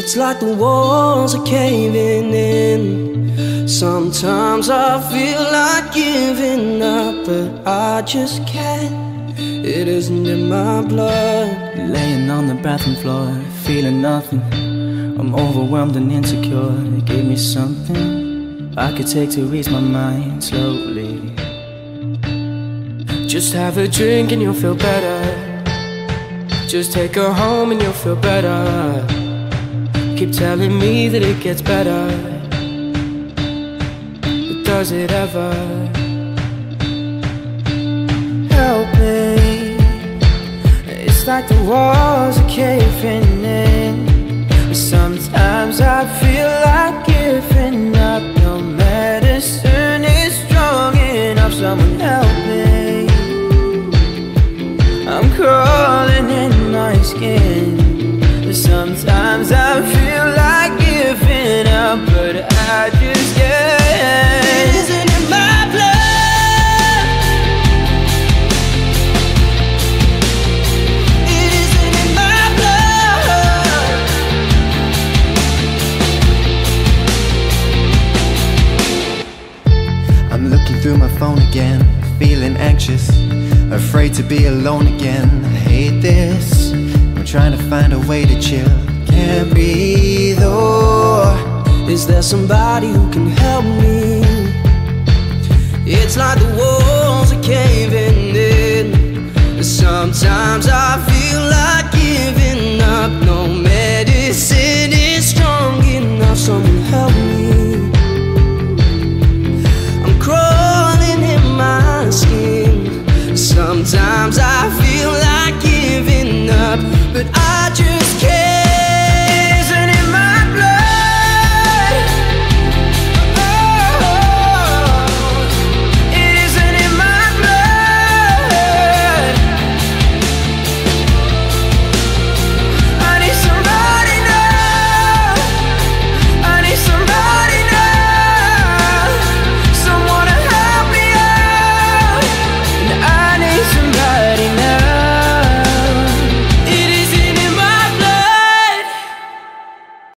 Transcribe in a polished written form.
It's like the walls are caving in. Sometimes I feel like giving up, but I just can't. It isn't in my blood. Laying on the bathroom floor, feeling nothing. I'm overwhelmed and insecure. Give me something I could take to ease my mind slowly. Just have a drink and you'll feel better. Just take her home and you'll feel better. Keep telling me that it gets better, but does it ever? Help me. It's like the walls are caving in. But sometimes I feel like giving up. No medicine is strong enough. Someone help me. I'm crawling in my skin. Sometimes I feel like giving up, but I just can't. It isn't in my blood. It isn't in my blood. I'm looking through my phone again, feeling anxious, afraid to be alone again. I hate this. I'm trying to find a way to chill. Can't breathe, Is there somebody who can help me? It's like the war